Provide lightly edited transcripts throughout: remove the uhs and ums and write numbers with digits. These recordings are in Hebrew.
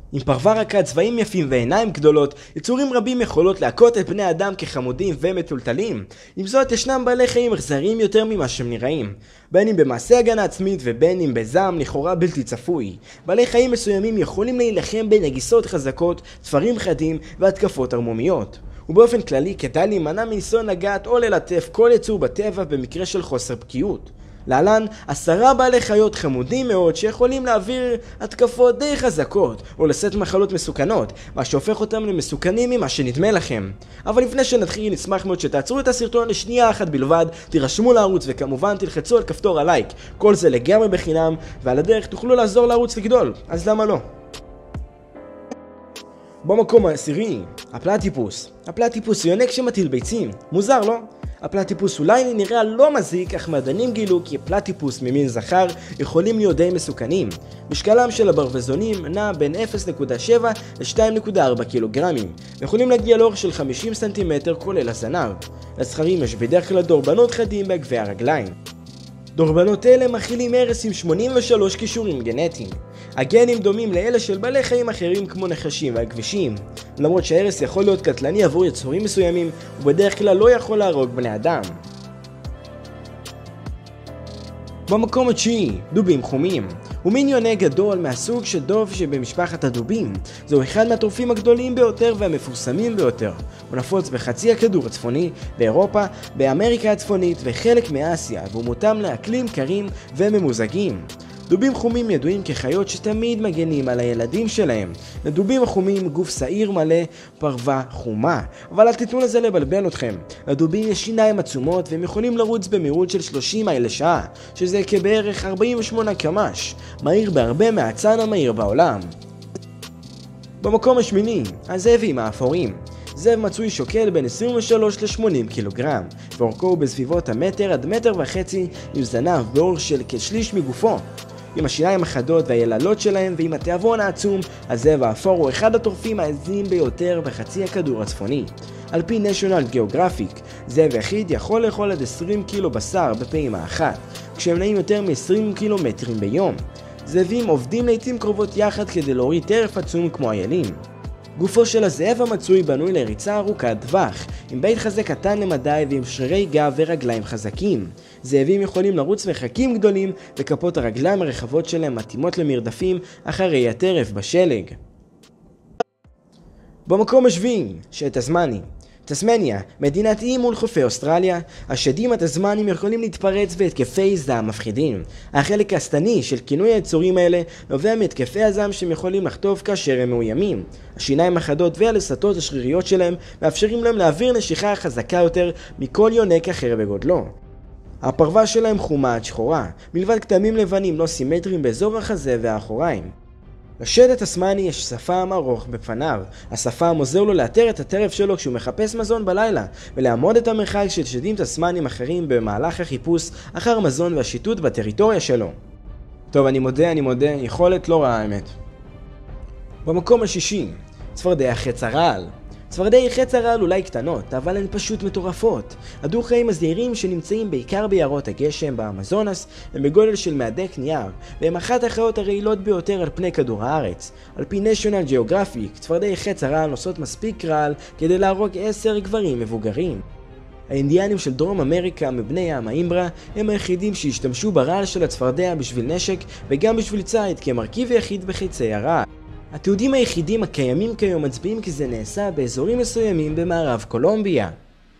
עם פרווה רכה, צבעים יפים ועיניים גדולות, יצורים רבים יכולות להכות את בני אדם כחמודים ומטולטלים. עם זאת, ישנם בעלי חיים אכזריים יותר ממה שהם נראים. בין אם במעשה הגנה עצמית ובין אם בזעם לכאורה בלתי צפוי. בעלי חיים מסוימים יכולים להילחם בנגיסות חזקות, תפרים חדים והתקפות ערמומיות. ובאופן כללי כדאי להימנע מניסיון לגעת או ללטף כל יצור בטבע במקרה של חוסר בקיאות. להלן 10 בעלי חיות חמודים מאוד שיכולים להעביר התקפות די חזקות או לשאת מחלות מסוכנות, מה שהופך אותם למסוכנים ממה שנדמה לכם. אבל לפני שנתחיל נשמח מאוד שתעצרו את הסרטון לשנייה אחת בלבד, תירשמו לערוץ וכמובן תלחצו על כפתור הלייק. כל זה לגמרי בחינם ועל הדרך תוכלו לעזור לערוץ לגדול, אז למה לא? במקום העשירי, הפלטיפוס. הפלטיפוס הוא יונק שמטיל ביצים. מוזר, לא? הפלטיפוס אולי נראה לא מזיק, אך מדענים גילו כי פלטיפוס ממין זכר יכולים להיות די מסוכנים. משקלם של הברווזונים נע בין 0.7 ל-2.4 קילוגרמים, ויכולים להגיע לאורך של 50 סנטימטר כולל הזנב. לזכרים יש בדרך כלל דורבנות חדים בעקבי הרגליים. דורבנות אלה מכילים הרס עם 83 קישורים גנטיים. הגנים דומים לאלה של בעלי חיים אחרים כמו נחשים והכבישים. למרות שההרס יכול להיות קטלני עבור יצורים מסוימים, הוא בדרך כלל לא יכול להרוג בני אדם. במקום התשיעי, דובים חומים. הוא מין יונק גדול מהסוג של דוב שבמשפחת הדובים. זהו אחד מהטורפים הגדולים ביותר והמפורסמים ביותר. הוא נפוץ בחצי הכדור הצפוני, באירופה, באמריקה הצפונית וחלק מאסיה, והוא מותאם לאקלים קרים וממוזגים. דובים חומים ידועים כחיות שתמיד מגנים על הילדים שלהם. לדובים החומים גוף שעיר מלא, פרווה חומה. אבל אל תיתנו לזה לבלבל אתכם. לדובים יש שיניים עצומות והם יכולים לרוץ במהירות של 30 מייל לשעה, שזה כבערך 48 קמ"ש, מהיר בהרבה מהאצן המהיר בעולם. במקום השמיני, הזאבים האפורים. זאב מצוי שוקל בין 23 ל-80 קילוגרם, ואורכו הוא בסביבות המטר עד 1.5 מטר, עם זנב באורך של כשליש מגופו. עם השיניים החדות והיללות שלהם ועם התיאבון העצום, הזאב האפור הוא אחד הטורפים העזים ביותר בחצי הכדור הצפוני. על פי National Geographic, זאב יחיד יכול לאכול עד 20 קילו בשר בפעימה אחת, כשהם נעים יותר מ-20 קילומטרים ביום. זאבים עובדים לעתים קרובות יחד כדי להוריד טרף עצום כמו איילים. גופו של הזאב המצוי בנוי לריצה ארוכת טווח, עם בית חזה קטן למדי ועם שרירי גב ורגליים חזקים. זאבים יכולים לרוץ מרחקים גדולים, וכפות הרגליים הרחבות שלהם מתאימות למרדפים אחרי הטרף בשלג. במקום השביעי, תסמניה. תסמניה, מדינת אי מול חופי אוסטרליה. השדים התסמנים יכולים להתפרץ בהתקפי זעם מפחידים. החלק השטני של כינוי היצורים האלה נובע מהתקפי הזעם שהם יכולים לחטוף כאשר הם מאוימים. השיניים החדות והלסתות השריריות שלהם מאפשרים להם להעביר נשיכה חזקה יותר מכל יונק אחר בגודלו. הפרווה שלהם חומה עד שחורה, מלבד כתמים לבנים לא סימטריים באזור החזה והאחוריים. לשד התסמני יש שפם ארוך בפניו. השפם עוזר לו לאתר את הטרף שלו כשהוא מחפש מזון בלילה, ולעמוד את המרחק של שדים תסמנים אחרים במהלך החיפוש אחר מזון והשיטוט בטריטוריה שלו. טוב, אני מודה, יכולת לא רעה האמת. במקום השישי, צפרדע חץ הרעל. צפרדעי חץ הרעל אולי קטנות, אבל הן פשוט מטורפות. הדו-חיים הזעירים שנמצאים בעיקר ביערות הגשם באמזונס הם בגודל של מהדק נייר, והם אחת החיות הרעילות ביותר על פני כדור הארץ. על פי National Geographic, צפרדעי חץ הרעל נושאות מספיק רעל כדי להרוג 10 גברים מבוגרים. האינדיאנים של דרום אמריקה מבני ים האימברה הם היחידים שהשתמשו ברעל של הצפרדע בשביל נשק וגם בשביל ציד כמרכיב יחיד בחיצי הרעל. התיעודים היחידים הקיימים כיום מצביעים כי זה נעשה באזורים מסוימים במערב קולומביה.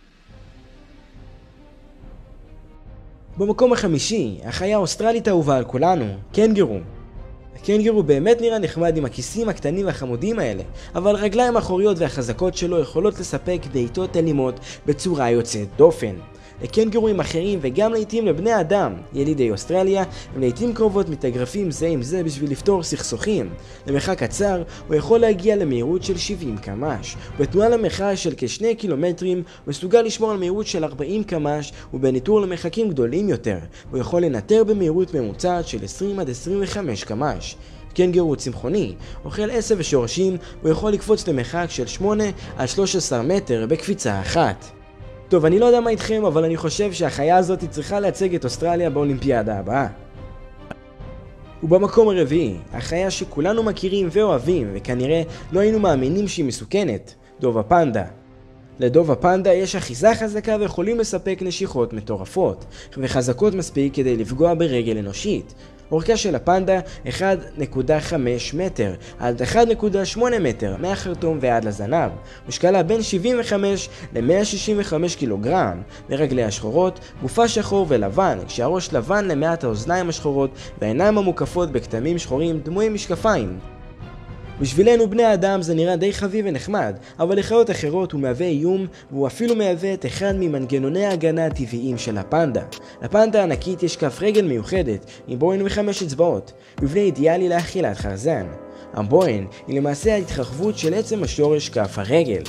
במקום החמישי, החיה האוסטרלית האהובה על כולנו, קנגורו. הקנגורו באמת נראה נחמד עם הכיסים הקטנים והחמודים האלה, אבל הרגליים האחוריות והחזקות שלו יכולות לספק בעיטות אלימות בצורה יוצאת דופן. לקנגורים אחרים וגם לעתים לבני אדם, ילידי אוסטרליה, הם לעתים קרובות מתאגרפים זה עם זה בשביל לפתור סכסוכים. למרחק קצר הוא יכול להגיע למהירות של 70 קמ"ש, בתנועה למרחק של כ2 קילומטרים הוא מסוגל לשמור על מהירות של 40 קמ"ש ובניטור למרחקים גדולים יותר, הוא יכול לנטר במהירות ממוצעת של 20 עד 25 קמ"ש. קנגורו צמחוני, אוכל עשב ושורשים, הוא יכול לקפוץ למרחק של 8 עד 13 מטר בקפיצה אחת. טוב, אני לא יודע מה איתכם, אבל אני חושב שהחיה הזאת צריכה לייצג את אוסטרליה באולימפיאדה הבאה. ובמקום הרביעי, החיה שכולנו מכירים ואוהבים וכנראה לא היינו מאמינים שהיא מסוכנת, דוב הפנדה. לדוב הפנדה יש אחיזה חזקה ויכולים לספק נשיכות מטורפות, וחזקות מספיק כדי לפגוע ברגל אנושית. אורכה של הפנדה 1.5 מטר עד 1.8 מטר מהחרטום ועד לזנב, משקלה בין 75 ל-165 קילוגרם, ורגליה שחורות, גופה שחור ולבן, כשהראש לבן למעט האוזניים השחורות והעיניים המוקפות בכתמים שחורים דמויים משקפיים. בשבילנו בני האדם זה נראה די חביב ונחמד, אבל לחיות אחרות הוא מהווה איום, והוא אפילו מהווה את אחד ממנגנוני ההגנה הטבעיים של הפנדה. לפנדה הענקית יש כף רגל מיוחדת, עם בוין ו5 אצבעות, מבנה אידיאלי לאכילת חרזן. הבוין היא למעשה ההתרחבות של עצם השורש כף הרגל.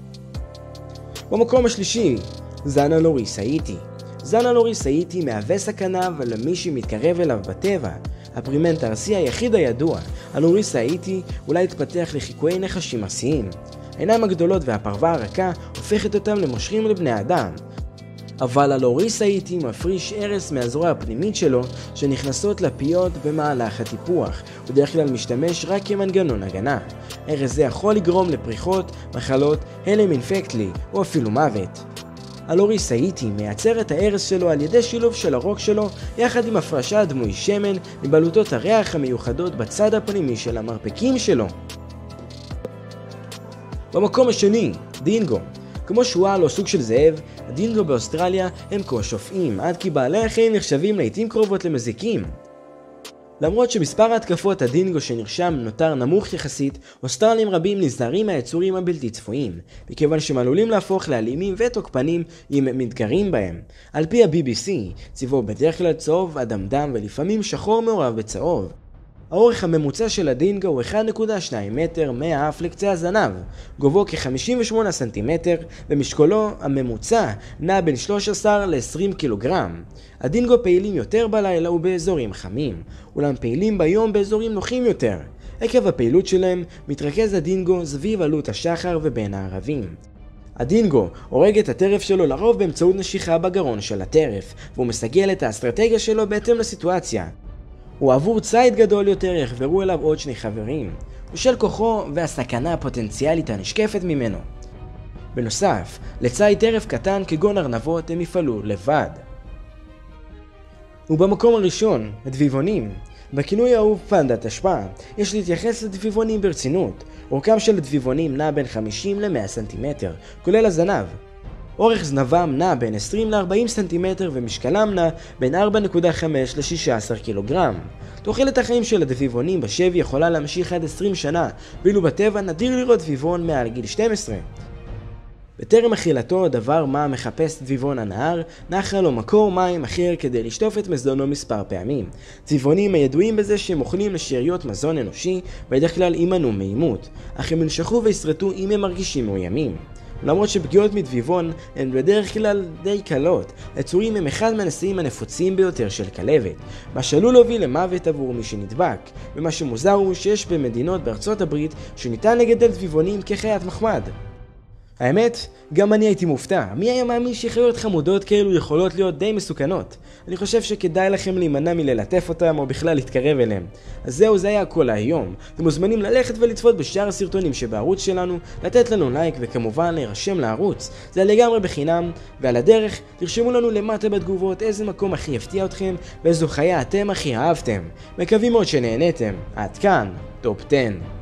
במקום השלישי, זן הלוריס האיטי. זן הלוריס האיטי מהווה סכנה למי שמתקרב אליו בטבע. הפרימנט הארסי היחיד הידוע, הלוריס האיטי, אולי התפתח לחיקויי נחשים ארסיים. העיניים הגדולות והפרווה הרכה הופכת אותם למושכים לבני אדם. אבל הלוריס האיטי מפריש ארס מהזרוע הפנימית שלו שנכנסות לפיות במהלך הטיפוח. הוא בדרך כלל משתמש רק כמנגנון הגנה. ארס זה יכול לגרום לפריחות, מחלות, הלם אינפקטלי או אפילו מוות. הלוריס האיטי מייצר את הארס שלו על ידי שילוב של הרוק שלו יחד עם הפרשה דמוי שמן מבלוטות הריח המיוחדות בצד הפנימי של המרפקים שלו. במקום השני, דינגו. כמו שועל או סוג של זאב, הדינגו באוסטרליה הם כה שופעים, עד כי בעלי החיים נחשבים לעתים קרובות למזיקים. למרות שמספר ההתקפות הדינגו שנרשם נותר נמוך יחסית, אוסטרלים רבים נזהרים מהיצורים הבלתי צפויים, מכיוון שהם עלולים להפוך לאלימים ותוקפנים אם הם מתגרים בהם. על פי ה-BBC, צבעו בדרך כלל צהוב, אדמדם ולפעמים שחור מעורב בצהוב. האורך הממוצע של הדינגו הוא 1.2 מטר מהאף לקצה הזנב, גובהו כ-58 סנטימטר, ומשקולו הממוצע נע בין 13 ל-20 קילוגרם. הדינגו פעילים יותר בלילה ובאזורים חמים, אולם פעילים ביום באזורים נוחים יותר. עקב הפעילות שלהם מתרכז הדינגו סביב עלות השחר ובין הערבים. הדינגו הורג את הטרף שלו לרוב באמצעות נשיכה בגרון של הטרף, והוא מסגל את האסטרטגיה שלו בהתאם לסיטואציה. ועבור ציד גדול יותר יחברו אליו עוד שני חברים, בשל כוחו והסכנה הפוטנציאלית הנשקפת ממנו. בנוסף, לציד טרף קטן כגון ארנבות הם יפעלו לבד. ובמקום הראשון, הדביבונים. בכינוי האהוב פנדת אשפה, יש להתייחס לדביבונים ברצינות. אורכם של הדביבונים נע בין 50 ל-100 סנטימטר, כולל הזנב. אורך זנבם נע בין 20 ל-40 סנטימטר ומשקלם נע בין 4.5 ל-16 קילוגרם. תוחלת החיים של הדביבונים בשבי יכולה להמשיך עד 20 שנה, ואילו בטבע נדיר לראות דביבון מעל גיל 12. בטרם אכילתו דבר מה מחפש דביבון הנהר, נחל או מקור מים אחר כדי לשטוף את מזונו מספר פעמים. דביבונים הידועים בזה שהם אוכלים לשאריות מזון אנושי, בדרך כלל יימנעו מעימות, אך הם ינשכו וישרטו אם הם מרגישים מאוימים. למרות שפגיעות מדביבון הן בדרך כלל די קלות, היצורים הם אחד מהנשאים הנפוצים ביותר של כלבת, מה שעלול להוביל למוות עבור מי שנדבק, ומה שמוזר הוא שיש במדינות בארצות הברית שניתן לגדל דביבונים כחיית מחמד. האמת, גם אני הייתי מופתע. מי היה מאמין שחיות חמודות כאלו יכולות להיות די מסוכנות? אני חושב שכדאי לכם להימנע מללטף אותם או בכלל להתקרב אליהם. אז זהו, זה היה הכל היום. אתם מוזמנים ללכת ולצפות בשאר הסרטונים שבערוץ שלנו, לתת לנו לייק וכמובן להירשם לערוץ. זה לגמרי בחינם, ועל הדרך תרשמו לנו למטה בתגובות איזה מקום הכי יפתיע אתכם ואיזו חיה אתם הכי אהבתם. מקווים מאוד שנהנתם. עד כאן, טופ 10.